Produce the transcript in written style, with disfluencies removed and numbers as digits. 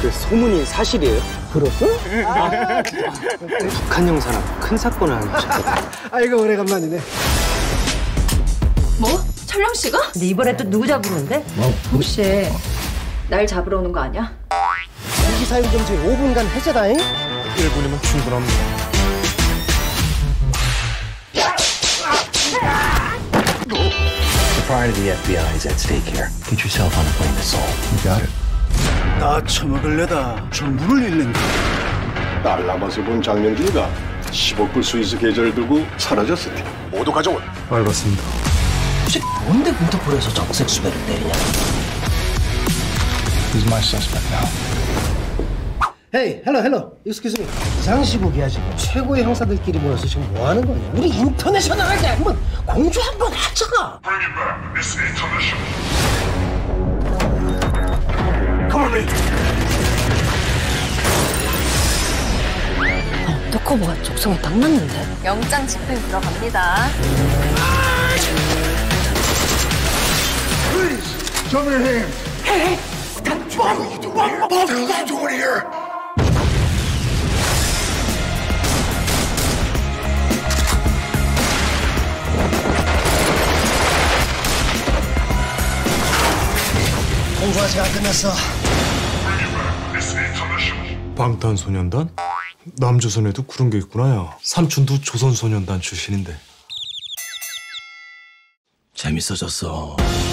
그 소문이 사실이에요? 들었어? 북한 형사랑 큰 사건을 하셨거든요. 아이고 오래간만이네. 뭐? 촬영 씨가? 근데 이번에 또 누구 잡으는데? 혹시 날 잡으러 오는 거 아니야? 무기사용금지 5분간 해제다잉. 1분이면 충분합니다. The pride of the FBI is at stake here. Get yourself on a plane to Seoul. You got it. 다 처먹을래다 전부를 잃는다. 딸 남아서 본 장명준이가 10억 불 스위스 계좌를 들고 사라졌을 때 모두 가져온. 알겠습니다. 뭔데 인터폴에서 정색 수배를 때리냐? He's my suspect now. 헤이, 헬로. excuse me. 비상시국이야 지금. 최고의 형사들끼리 모여서 지금 뭐 하는 거냐? 우리 인터내셔널하게 한번 공주 한번 하자. 떡커버가 적성에 딱 맞는데? 영장 집행 들어갑니다. 공주 아직 안 끝났어. 방탄소년단? 남조선에도 그런 게 있구나, 야. 삼촌도 조선소년단 출신인데. 재밌어졌어.